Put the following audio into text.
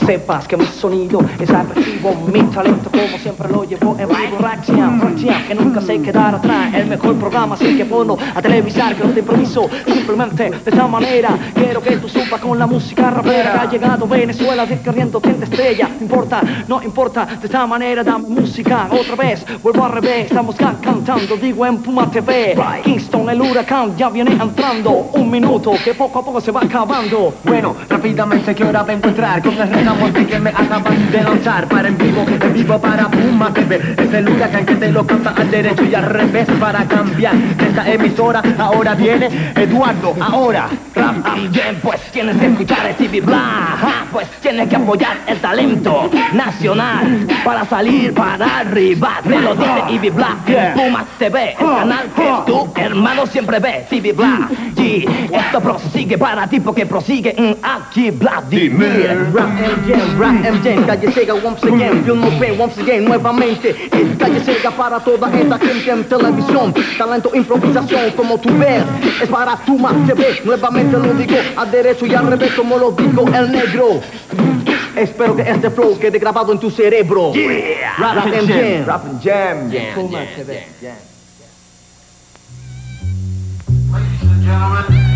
sepas que mi sonido es agresivo, mi talento como siempre lo llevo en vivo. Raxian, que nunca se quedará atrás. El mejor programa así que pongo a televisar, que no te improviso, simplemente de esta manera. Quiero que tú supas con la música rapera que ha llegado Venezuela, de corriendo tienda estrella. No importa, no importa, de esta manera da música. Otra vez, vuelvo al revés, estamos cantando, digo en Puma TV. Kingston, el huracán ya viene entrando. Un minuto que poco a poco se va acabando. Bueno, rápidamente que hora vengo a entrar con el reclamo que me acaban de lanzar. Para en vivo para Puma TV. Es el huracán que te lo canta al derecho y al revés para cambiar de esta emisora. Ahora viene Eduardo, ahora Rap bien, pues tienes que escuchar el TV Bla, pues tienes que apoyar el talento nacional para salir para arriba. Te lo dice Ivy Bla, Puma TV, el canal que tu hermano siempre ve. TV Bla, y esto prosigue para ti porque prosigue aquí Vladimir. Rap MJ, Calle Sega once again, Film Pay once again, nuevamente. Calle Sega para toda esta gente en televisión. Talento, improvisación, como tú ves, es para Puma TV. Nuevamente lo digo, al derecho y al revés como lo dijo el negro. Espero que este flow quede grabado en tu cerebro. Rap and Jam. Rap and Jam. Puma TV. Ladies and gentlemen.